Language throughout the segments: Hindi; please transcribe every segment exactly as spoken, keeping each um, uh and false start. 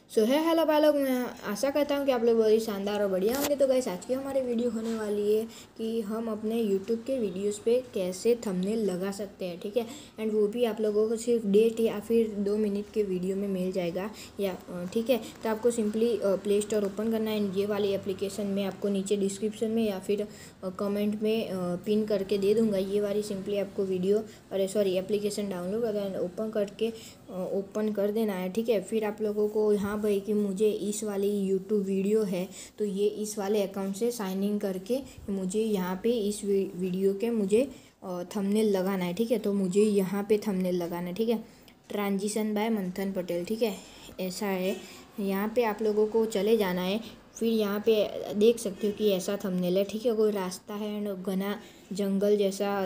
सो है हेलो भाई लोग, मैं आशा करता हूँ कि आप लोग बहुत ही शानदार और बढ़िया होंगे। तो गाइस आज की हमारी वीडियो होने वाली है कि हम अपने यूट्यूब के वीडियोस पे कैसे थंबनेल लगा सकते हैं, ठीक है। एंड वो भी आप लोगों को सिर्फ डेट या फिर दो मिनट के वीडियो में मिल जाएगा या ठीक है। तो आपको सिंपली प्ले स्टोर ओपन करना है। ये वाली एप्लीकेशन में आपको नीचे डिस्क्रिप्शन में या फिर कमेंट में पिन करके दे दूँगा। ये वाली सिंपली आपको वीडियो अरे सॉरी एप्लीकेशन डाउनलोड करना ओपन करके ओपन कर देना है, ठीक है। फिर आप लोगों को यहाँ भाई कि मुझे इस वाली यूट्यूब वीडियो है तो ये इस वाले अकाउंट से साइन इन करके मुझे यहाँ पे इस वीडियो के मुझे थंबनेल लगाना है, ठीक है। तो मुझे यहाँ पे थंबनेल लगाना है, ठीक है। ट्रांजिशन बाय मंथन पटेल, ठीक है, ऐसा है। यहाँ पे आप लोगों को चले जाना है। फिर यहाँ पे देख सकते हो कि ऐसा थंबनेल है, ठीक है। कोई रास्ता है एंड घना जंगल जैसा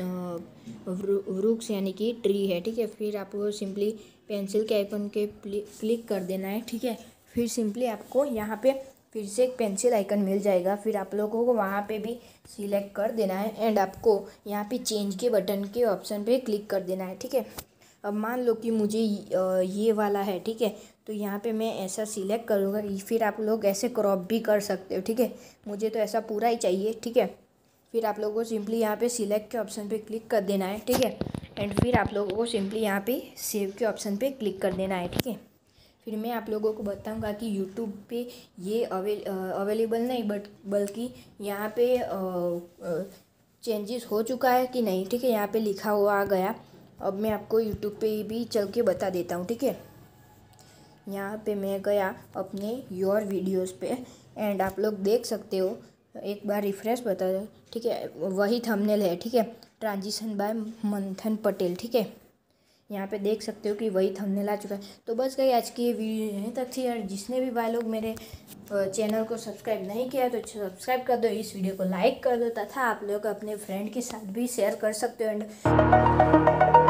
वृक्ष यानी कि ट्री है, ठीक है। फिर आपको सिंपली पेंसिल के आइकन के क्लिक कर देना है, ठीक है। फिर सिंपली आपको यहाँ पे फिर से एक पेंसिल आइकन मिल जाएगा। फिर आप लोगों को वहाँ पे भी सिलेक्ट कर देना है एंड आपको यहाँ पे चेंज के बटन के ऑप्शन पे क्लिक कर देना है, ठीक है। अब मान लो कि मुझे ये वाला है, ठीक है। तो यहाँ पे मैं ऐसा सिलेक्ट करूँगा। फिर आप लोग ऐसे क्रॉप भी कर सकते हो, ठीक है। मुझे तो ऐसा पूरा ही चाहिए, ठीक है। फिर आप लोगों को सिंपली यहाँ पे सिलेक्ट के ऑप्शन पे क्लिक कर देना है, ठीक है। एंड फिर आप लोगों को सिंपली यहाँ पे सेव के ऑप्शन पे क्लिक कर देना है, ठीक है। फिर मैं आप लोगों को बताऊंगा कि यूट्यूब पे ये अवेल अवेलेबल नहीं बट बल्कि यहाँ पे चेंजेस हो चुका है कि नहीं, ठीक है। यहाँ पे लिखा हुआ आ गया। अब मैं आपको यूट्यूब पे भी चल के बता देता हूँ, ठीक है। यहाँ पे मैं गया अपने योर वीडियोस पे एंड आप लोग देख सकते हो। एक बार रिफ्रेश बता दो, ठीक है। वही थंबनेल है, ठीक है, ट्रांजिशन बाय मंथन पटेल, ठीक है। यहाँ पे देख सकते हो कि वही थंबनेल आ चुका है। तो बस गई आज की ये वीडियो यहीं तक थी। और जिसने भी भाई लोग मेरे चैनल को सब्सक्राइब नहीं किया तो सब्सक्राइब कर दो, इस वीडियो को लाइक कर दो तथा आप लोग अपने फ्रेंड के साथ भी शेयर कर सकते हो एंड